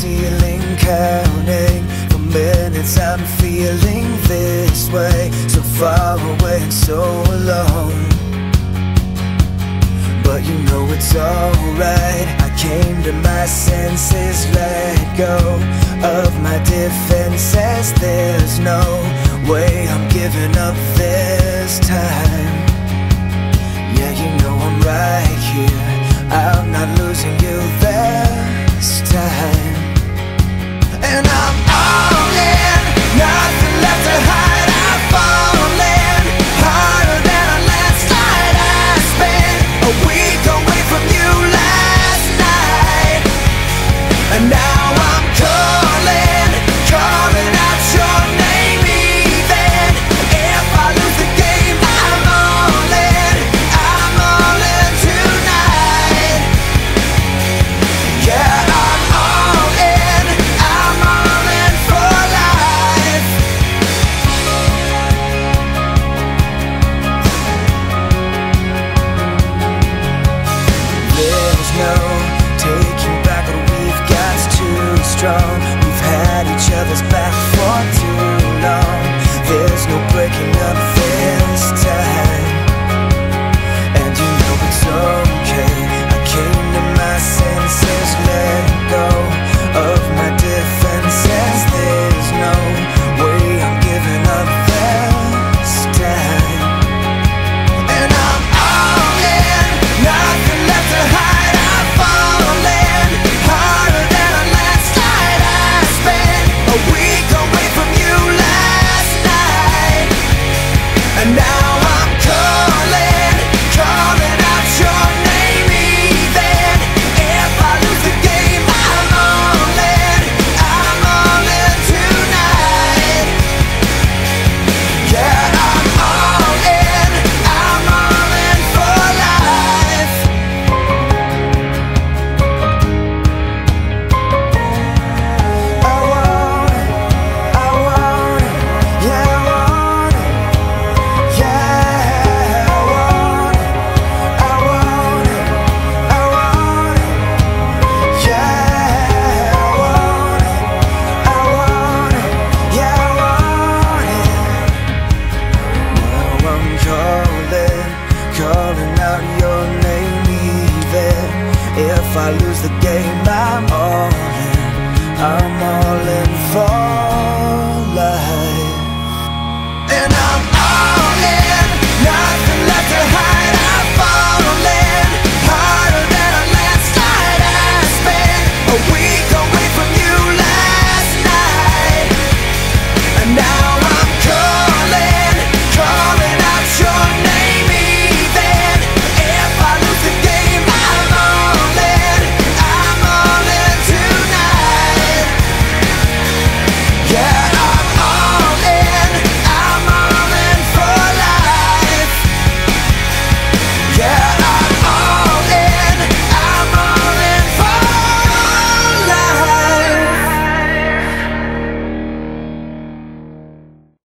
ceiling, counting for minutes. I'm feeling this way, so far away and so alone. But you know it's alright. I came to my senses, let go of my defenses. There's no way I'm giving up this time. Yeah, you know I'm right here. I'm not losing you this time. And I'm all in, nothing left to hide. I'm falling harder than a landslide. I spent a week away from you last night, and now I'm calling out your name. Even if I lose the game, I'm all in tonight. Yeah, I'm all in for life. There's no taking back what we've got, it's too strong. We've had each other's back for too long. There's no breaking up this time, and you know it's okay. I came to my senses, let go of my defenses. There's no way I'm giving up this time. And I'm all in, nothing left to hide. I'm falling harder than a landslide. I spent a week away from you last night, and now I'm calling out your name. Even if I lose the game, I'm all in tonight. Yeah, I'm all in for life. I want it, yeah, I want it, yeah, I want it, yeah, I want it, yeah, I want it. Now I'm calling out your name. Even if I lose the game, I'm all in for life. And